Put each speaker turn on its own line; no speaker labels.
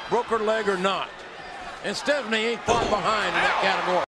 broke her leg or not. And Stephanie ain't far behind in that category.